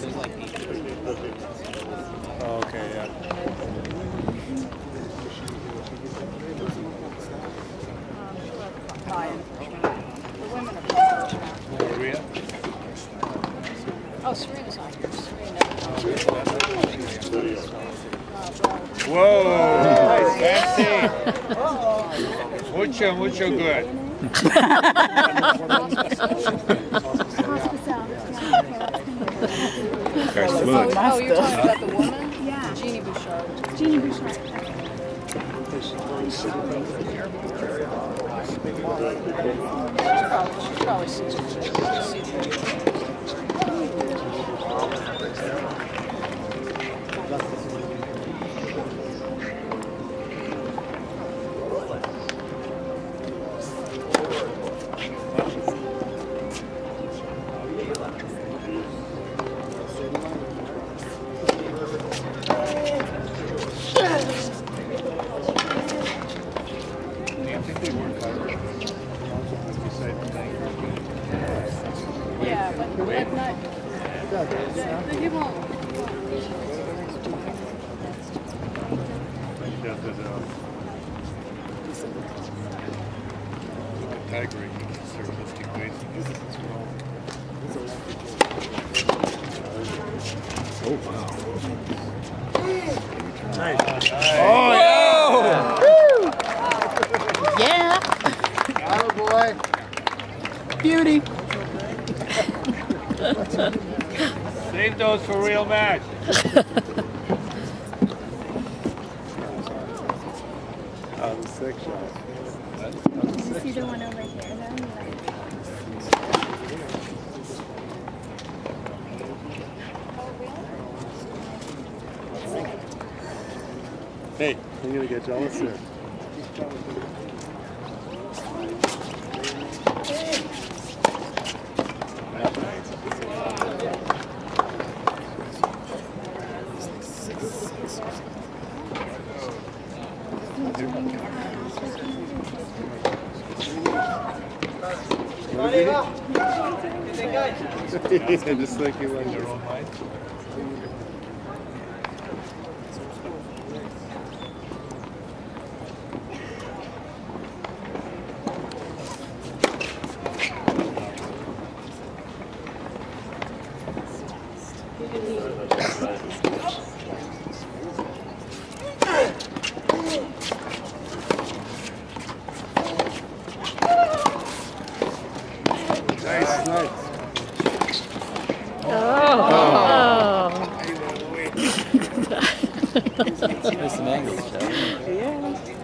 Oh, okay, yeah. Maria? Oh, Serena's on here. Serena. Whoa! Fancy! Mucho, mucho good. Very Oh, smooth. you're talking about the woman? Yeah. Jeannie Bouchard. Jeannie Bouchard. She's probably 60. Yeah, but not. He won't. Tiger, he can start lifting weights. Oh, wow. Nice. Oh, Yeah. oh boy. Beauty. Save those for real match. Oh, the 6 shot. You see the one over here, though? Hey, I'm gonna get jealous here. Just like you want your own mind. Nice, nice. There's some angles, Joe. Yeah.